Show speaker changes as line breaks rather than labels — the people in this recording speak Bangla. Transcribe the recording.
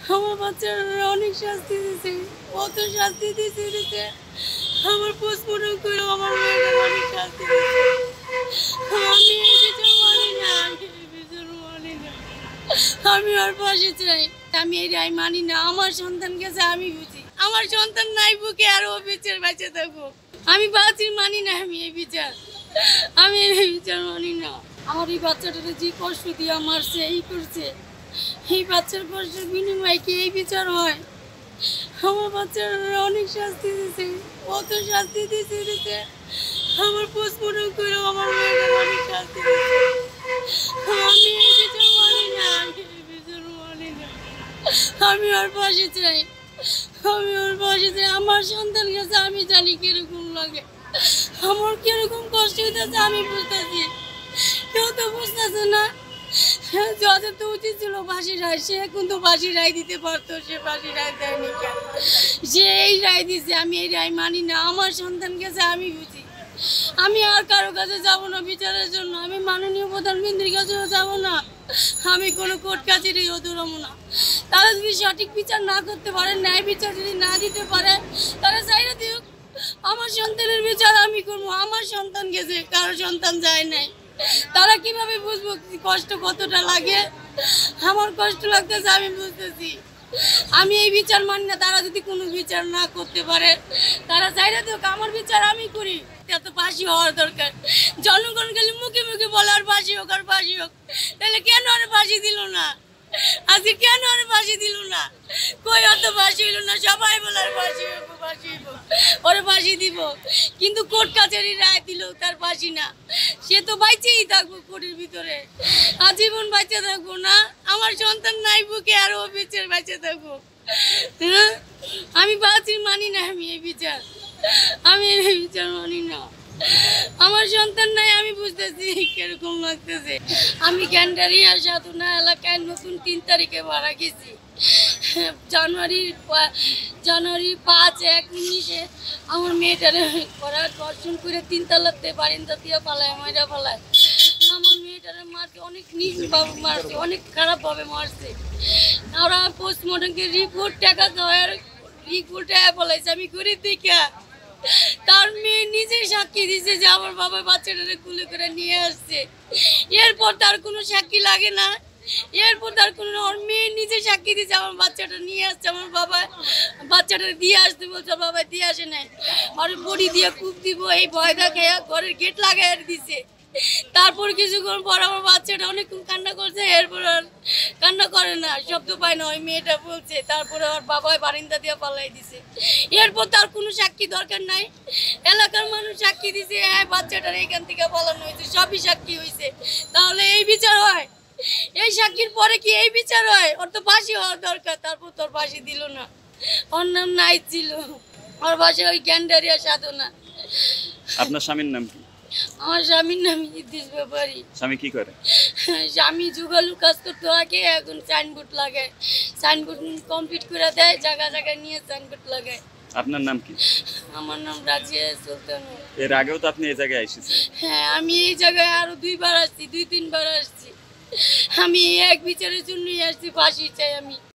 আমার বাচ্চারা অনেক শাস্তি দিছে, কত শাস্তি দিছে। আমার পোস্টমর্টম করে আমার মেয়েটার অনেক শাস্তি দিছে। আমি এই বিচার মানি না, আমি এই বিচার মানি না। আমি আর পাশে চাই, আমি এই রায় মানি না। আমার সন্তান গেছে আমি বুঝি, আমার সন্তান নাই বুকে আর ও বিচার বেঁচে থাকবো। আমি বাঁচি মানি না, আমি এই বিচার মানি না। আমার এই বাচ্চাটাকে যে কষ্ট দিয়ে মারছে, এই করছে, এই বাচ্চার কষ্টের বিনিময়ে কি এই বিচার হয়? আমার বাচ্চারা অনেক শাস্তি দিছে, কত শাস্তি দিছে। আমার পোস্টমর্টম করে আমার মেয়েটার অনেক শাস্তি দিছে। আমি এই বিচার মানি না, আমি এই বিচার মানি না। আমি আর পাশে চাই, আমার সন্তান গেছে, আমি জানি কিরকম লাগে, আমার কিরকম কষ্ট হইতেছে আমি বুঝতেছি। কেউ তো বুঝতেছে না। যত তো উচিত ছিল ফাঁসি রায়, সে কিন্তু ফাঁসি রায় দিতে পারতো, সে ফাঁসি রায় দেয়নি কেন? সে এই রায় দিছে, আমি এই রায় মানি না। আমার সন্তান গেছে আমি বুঝি, আমি আর কারো কাছে যাব না বিচারের জন্য। আমি মাননীয় প্রধানমন্ত্রীর কাছেও যাব না, আমি কোনো কোর্ট কাছারিও দৌড়াবো না। তারা যদি সঠিক বিচার না করতে পারে, ন্যায় বিচার যদি না দিতে পারে, তারা চাইলে দিক। আমার সন্তানের বিচার আমি করবো। আমার সন্তান গেছে, কারো সন্তান যায় নাই। তারা কিভাবে বুঝবো কষ্ট কতটা লাগে? আমার কষ্ট লাগতেছে, আমি বুঝতেছি। আমি এই বিচার মানি না। তারা যদি কোনো বিচার না করতে পারে, তারা চাইলে তো আমার বিচার আমি করি। এত ফাঁসি হওয়ার দরকার। জনগণ খালি মুখে মুখে বলে আর ফাঁসি হোক, আর ফাঁসি হোক। তাহলে কেন আর ফাঁসি দিল না? আজকে কেন আর ফাঁসি দিল না? কই অত ফাঁসি হইল না? সবাই বলে আর ফাঁসি হোক, ফাঁসি হোক, ওরে ফাঁসি দিব। কিন্তু কোর্ট কাছারি রায় দিল তার ফাঁসি না। সে তো বাইচেই থাকবো কোর্টের ভিতরে, আজীবন বাইচে থাকবো না। আমার সন্তান নাই বুকে আর ও বিচার বেঁচে থাকবো। হ্যাঁ, আমি বাঁচি মানি না, আমি এই বিচার মানি না। আমার সন্তান নাই, আমি বুঝতেছি কিরকম লাগতেছে। আমি ক্যান্ডারিয়া সাধনা এলাকায় নতুন 3 তারিখে মারা গেছি। জানুয়ারি 5/1/19 আমার মেয়েটারে ধর্ষণ করে 3 তলাতে বারিন্দা দিয়ে পালায়, মাইরা পালায়। আমার মেয়েটারে মারতে অনেক নিষ্ঠুরভাবে মারছে, অনেক খারাপভাবে মারছে। ওরা পোস্টমর্টমকে রিপোর্ট টাকা দেওয়ার রিপোর্টে বলেছে আমি গরিব দেখা। তার মেয়ে নিজে সাক্ষী দিছে যে আমার বাবা বাচ্চাটারে কুলে করে নিয়ে আসছে। এরপর তার কোনো সাক্ষী লাগে না। এরপর তার কোনো, ওর মেয়ে নিজে সাক্ষী দিছে আমার বাচ্চাটা নিয়ে আসছে। আমার বাবা বাচ্চাটা দিয়ে আসতে বলছে, বাবা দিয়ে আসে নাই। আর বড়ি দিয়ে কূপ দিব এই ভয় দেখে ঘরের গেট লাগাই দিছে। তারপর কিছুক্ষণ পর আমার বাচ্চাটা অনেকক্ষণ কান্না করছে। এরপর আর কান্না করে না, শব্দ পায় না, ওই মেয়েটা বলছে। তারপরে ওর বাবা বারিন্দা দিয়ে পালাই দিছে। এরপর তার কোনো সাক্ষী দরকার নাই। এলাকার মানুষ সাক্ষী দিছে, হ্যাঁ বাচ্চাটার এখান থেকে পালানো হয়েছে, সবই সাক্ষী হয়েছে। তাহলে এই বিচার হয়? এই সাক্ষীর পরে কি এই বিচার হয়? ওর তো ফাঁসি হওয়ার দরকার। তারপর তোর ফাঁসি দিল না। ওর নাম নাই ছিল, ওর বাসা ওই গ্যান্ডারিয়া সাধনা।
আপনার স্বামীর নাম কি?
আমার স্বামীর নাম ইদ্রিস ব্যাপারী।
স্বামী কি করে?
স্বামী যুগালু কাজ করতে আগে, এখন সাইনবোর্ড লাগায়। সাইনবোর্ড কমপ্লিট করে দেয়, জায়গা জায়গায় নিয়ে সাইনবোর্ড লাগায়।
আপনার নাম কি?
আমার নাম রাজিয়া সুলতান।
এর আগেও তো আপনি এই জায়গায় এসেছেন?
হ্যাঁ, আমি এই জায়গায় আরো 2 বার আসছি, 2-3 বার আসছি। আমি এক বিচারের জন্যই আসছি, ফাঁসি চাই আমি।